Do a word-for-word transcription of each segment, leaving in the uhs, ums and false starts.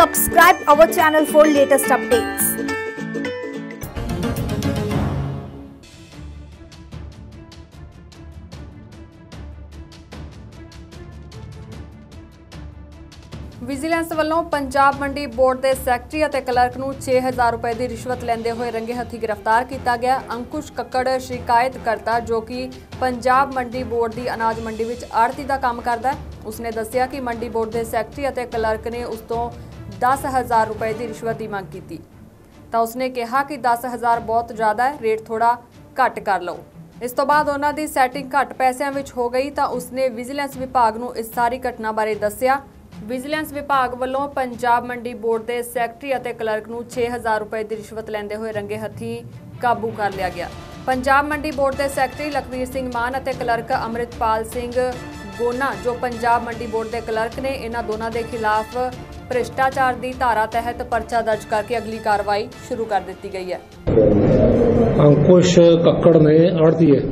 subscribe our channel for latest updates. Vigilance ਵੱਲੋਂ Punjab Mandi board के secretary और क्लर्क ਨੂੰ छे हज़ार रुपए की रिश्वत लेंदे हुए रंगे हथी गिरफ्तार किया गया। अंकुश कक्कड़ शिकायतकर्ता जो कि पंजाब मंडी बोर्ड की अनाज मंडी में आड़ती का काम करता है, उसने दसिया कि मंडी बोर्ड के सैकटरी और क्लर्क ने उस तो दस हज़ार रुपए की रिश्वत की मांग की, तो उसने कहा कि दस हज़ार बहुत ज़्यादा है, रेट थोड़ा घट कर लो। इस तो बाद उन्हों की सैटिंग घट पैसों में हो गई, तो उसने विजिलेंस विभाग को इस सारी घटना बारे दसिया। विजिलेंस विभाग वालों पंजाब मंडी बोर्ड के सैकटरी और क्लर्क को छे हज़ार रुपए की रिश्वत लेंदे हुए रंगे हथी काबू कर लिया गया। पंजाब मंडी बोर्ड के सैकटरी लखवीर सिंह मान और क्लर्क अमृतपाल सिंह गोना जो पंजाब मंडी बोर्ड के क्लर्क ने, इन्होंने दोनों के खिलाफ भ्रिष्टाचार की धारा तहत परचा दर्ज करके अगली कार्रवाई शुरू कर दी गई है। अंकुश कक्कड़ ने आड़ती है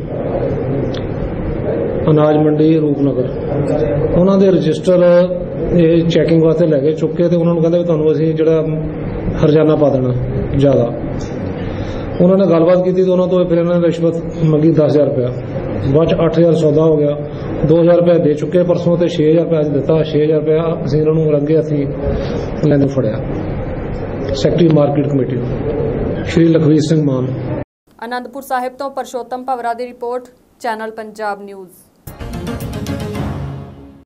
अनाज मंडी रूपनगर, उन्होंने रजिस्टर चैकिंग वास्ते लैके चुके तो उन्होंने कहते तुहानूं असीं जिहड़ा हरजाना पा देना ज़्यादा। उन्होंने गलबात की तो उन्होंने फिर इन्होंने रिश्वत मंगी दस हज़ार रुपया, बाद अठ हज़ार सौदा हो गया, दो हज़ार रुपया दे चुके परसों तो छे हज़ार रुपया दिता। छे हज़ार रुपया असीं इन्होंने रंगे हथी लैंदे फड़िया। Secretary market committee Shri Lakhvir Singh Mann. Anandpur Sahib तो परशोत्तम भवरा की रिपोर्ट, चैनल पंजाब न्यूज़।